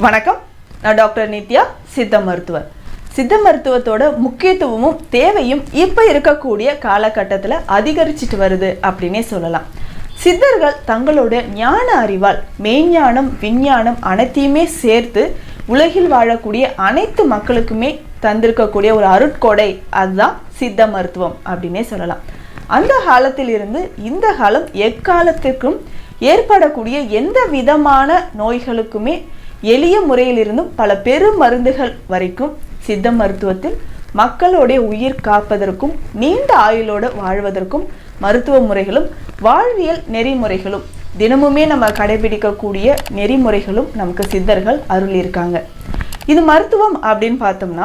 வணக்கம், நான் டாக்டர் நித்யா சித்த மருத்துவர். சித்த மருத்துவத்தோட முக்கியத்துவமும் தேவையும் இப்போ இருக்கக்கூடிய காலகட்டத்தில் அதிகரிச்சிட்டு வருது அப்படின்னே சொல்லலாம். சித்தர்கள் தங்களோட ஞான அறிவால் மெய்ஞானம், விஞ்ஞானம் அனைத்தையுமே சேர்த்து உலகில் வாழக்கூடிய அனைத்து மக்களுக்குமே தந்திருக்கக்கூடிய ஒரு அருட்கொடை, அதுதான் சித்த மருத்துவம் அப்படின்னே சொல்லலாம். அந்த காலத்திலிருந்து இந்த காலம் எக்காலத்திற்கும் ஏற்படக்கூடிய எந்த விதமான நோய்களுக்குமே எளிய முறையிலிருந்தும் பல பெரும் மருந்துகள் வரைக்கும் சித்த மருத்துவத்தில் மக்களுடைய உயிர் காப்பதற்கும் நீண்ட ஆயுளோடு வாழ்வதற்கும் மருத்துவ முறைகளும் வாழ்வியல் நெறிமுறைகளும் தினமுமே நம்ம கடைபிடிக்கக்கூடிய நெறிமுறைகளும் நமக்கு சித்தர்கள் அருளியிருக்காங்க. இது மருத்துவம் அப்படின்னு பார்த்தோம்னா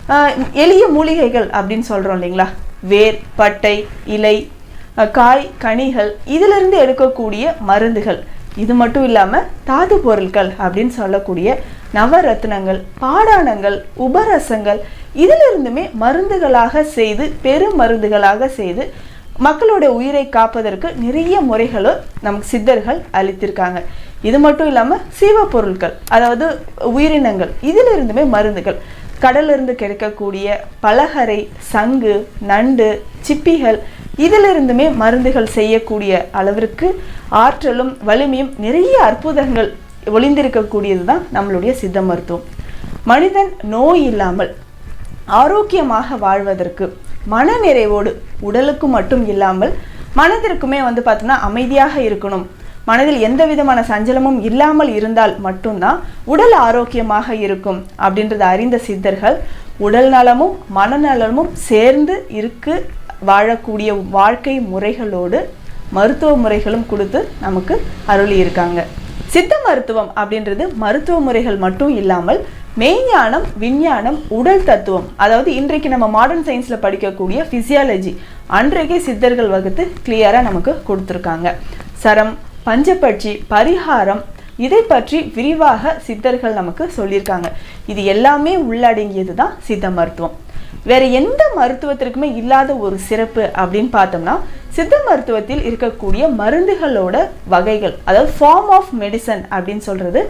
எளிய மூலிகைகள் அப்படின்னு சொல்கிறோம் இல்லைங்களா? வேர், பட்டை, இலை, காய், கனிகள் இதிலிருந்து எடுக்கக்கூடிய மருந்துகள். இது மட்டும் இல்லாமல் தாது பொருட்கள் அப்படின்னு சொல்லக்கூடிய நவரத்னங்கள், பாடானங்கள், உபரசங்கள் இதிலிருந்துமே மருந்துகளாக செய்து பெரும் மருந்துகளாக செய்து மக்களோட உயிரை காப்பதற்கு நிறைய முறைகளும் நமக்கு சித்தர்கள் அளித்திருக்காங்க. இது மட்டும் இல்லாமல் சீவ பொருட்கள், அதாவது உயிரினங்கள் இதிலிருந்துமே மருந்துகள். கடலிருந்து கிடைக்கக்கூடிய பலகரை, சங்கு, நண்டு, சிப்பிகள் இதிலிருந்துமே மருந்துகள் செய்யக்கூடிய அளவிற்கு ஆற்றலும் வலிமையும் நிறைய அற்புதங்கள் ஒளிந்திருக்கக்கூடியது தான் நம்மளுடைய சித்த மருத்துவம். மனிதன் நோய் இல்லாமல் ஆரோக்கியமாக வாழ்வதற்கு மனநிறைவோடு உடலுக்கு மட்டும் இல்லாமல் மனதிற்குமே பார்த்தோம்னா அமைதியாக இருக்கணும், மனதில் எந்த விதமான சஞ்சலமும் இல்லாமல் இருந்தால் மட்டும்தான் உடல் ஆரோக்கியமாக இருக்கும் அப்படின்றத அறிந்த சித்தர்கள் உடல் நலமும் மனநலமும் சேர்ந்து இருக்கு வாழக்கூடிய வாழ்க்கை முறைகளோடு மருத்துவ முறைகளும் கொடுத்து நமக்கு அருளி இருக்காங்க. சித்த மருத்துவம் அப்படின்றது மருத்துவ முறைகள் மட்டும் இல்லாமல் மெய்ஞானம், விஞ்ஞானம், உடல் தத்துவம், அதாவது இன்றைக்கு நம்ம மாடர்ன் சயின்ஸில் படிக்கக்கூடிய ஃபிசியாலஜி அன்றைக்கே சித்தர்கள் வகுத்து கிளியராக நமக்கு கொடுத்துருக்காங்க. சரம், பஞ்சபட்சி, பரிகாரம் இதை பற்றி விரிவாக சித்தர்கள் நமக்கு சொல்லியிருக்காங்க. இது எல்லாமே உள்ளடங்கியது தான் சித்த மருத்துவம். வேற எந்த மருத்துவத்திற்குமே இல்லாத ஒரு சிறப்பு அப்படின்னு பார்த்தோம்னா சித்த மருத்துவத்தில் இருக்கக்கூடிய மருந்துகளோட வகைகள், அதாவது ஃபார்ம் ஆஃப் மெடிசன் அப்படின்னு சொல்றது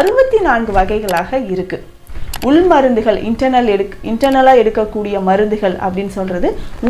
64 வகைகளாக இருக்கு. உள் மருந்துகள், இன்டர்னலாக எடுக்கக்கூடிய மருந்துகள் அப்படின்னு சொல்றது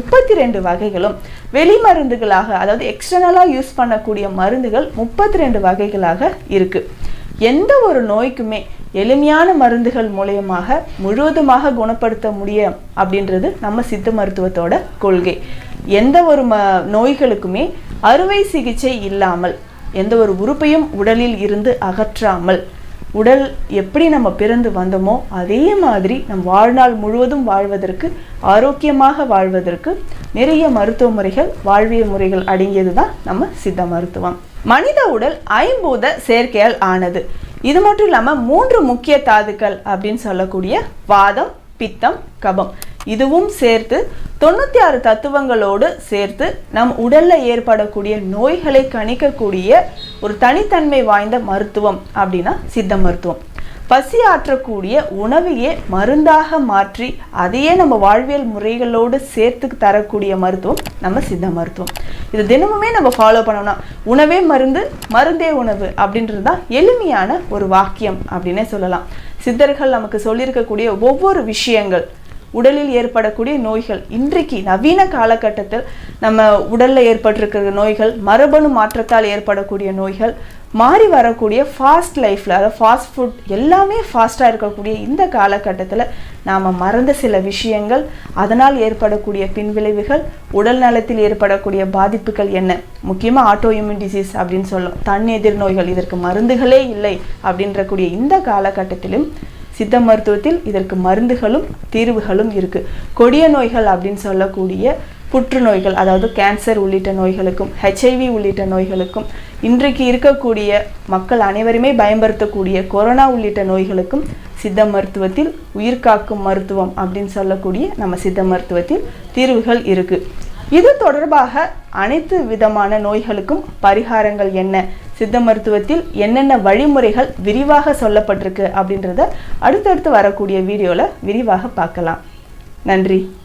32 வகைகளும், வெளி மருந்துகளாக அதாவது எக்ஸ்டர்னலாக யூஸ் பண்ணக்கூடிய மருந்துகள் 32 வகைகளாக இருக்கு. எந்த ஒரு நோய்க்குமே எளிமையான மருந்துகள் மூலயமாக முழுவதுமாக குணப்படுத்த முடியும் அப்படின்றது நம்ம சித்த மருத்துவத்தோட கொள்கை. எந்த ஒரு நோய்களுக்குமே அறுவை சிகிச்சை இல்லாமல் எந்த ஒரு உறுப்பையும் உடலில் இருந்து அகற்றாமல் உடல் எப்படி நம்ம பிறந்து வந்தோமோ அதே மாதிரி நம் வாழ்நாள் முழுவதும் வாழ்வதற்கு, ஆரோக்கியமாக வாழ்வதற்கு நிறைய மருத்துவ முறைகள், வாழ்வியல் முறைகள் அடங்கியது தான் நம்ம சித்த மருத்துவம். மனித உடல் 5 சேர்க்கையால் ஆனது. இது மட்டும் இல்லாமல் 3 முக்கிய தாதுக்கள் அப்படின்னு சொல்லக்கூடிய வாதம், பித்தம், கபம் இதுவும் சேர்த்து 96 தத்துவங்களோடு சேர்த்து நம் உடல்ல ஏற்படக்கூடிய நோய்களை கணிக்கக்கூடிய ஒரு தனித்தன்மை வாய்ந்த மருத்துவம் அப்படின்னா சித்த மருத்துவம். பசி ஆற்றக்கூடிய உணவையே மருந்தாக மாற்றி அதையே நம்ம வாழ்வியல் முறைகளோடு சேர்த்து தரக்கூடிய மருத்துவம் நம்ம சித்த மருத்துவம். இது தினமுமே நம்ம ஃபாலோ பண்ணோம்னா உணவே மருந்து, மருந்தே உணவு அப்படின்றது தான் எளிமையான ஒரு வாக்கியம் அப்படின்னே சொல்லலாம். சித்தர்கள் நமக்கு சொல்லியிருக்கக்கூடிய ஒவ்வொரு விஷயங்கள், உடலில் ஏற்படக்கூடிய நோய்கள், இன்றைக்கு நவீன காலகட்டத்தில் நம்ம உடலில் ஏற்பட்டிருக்கிற நோய்கள், மரபணு மாற்றத்தால் ஏற்படக்கூடிய நோய்கள், மாறி வரக்கூடிய ஃபாஸ்ட் லைஃப்பில், அதாவது ஃபாஸ்ட் ஃபுட் எல்லாமே ஃபாஸ்ட்டாக இருக்கக்கூடிய இந்த காலகட்டத்தில் நாம் மறந்த சில விஷயங்கள், அதனால் ஏற்படக்கூடிய பின்விளைவுகள், உடல் நலத்தில் ஏற்படக்கூடிய பாதிப்புகள் என்ன, முக்கியமாக ஆட்டோ இம்யூன் டிசீஸ் அப்படின்னு சொல்லும், தன்னெதிர் நோய்கள், இதற்கு மருந்துகளே இல்லை அப்படின்றக்கூடிய இந்த காலகட்டத்திலும் சித்த மருத்துவத்தில் இதற்கு மருந்துகளும் தீர்வுகளும் இருக்கு. கொடிய நோய்கள் அப்படின்னு சொல்லக்கூடிய புற்றுநோய்கள், அதாவது கேன்சர் உள்ளிட்ட நோய்களுக்கும், HIV உள்ளிட்ட நோய்களுக்கும், இன்றைக்கு இருக்கக்கூடிய மக்கள் அனைவருமே பயன்படுத்தக்கூடிய கொரோனா உள்ளிட்ட நோய்களுக்கும் சித்த மருத்துவத்தில் உயிர் காக்கும் மருத்துவம் அப்படின்னு சொல்லக்கூடிய நம்ம சித்த மருத்துவத்தில் தீர்வுகள் இருக்கு. இது தொடர்பாக அனைத்து விதமான நோய்களுக்கும் பரிகாரங்கள் என்ன, சித்த மருத்துவத்தில் என்னென்ன வழிமுறைகள் விரிவாக சொல்லப்பட்டிருக்கு அப்படின்றத அடுத்தடுத்து வரக்கூடிய வீடியோவில் விரிவாக பார்க்கலாம். நன்றி.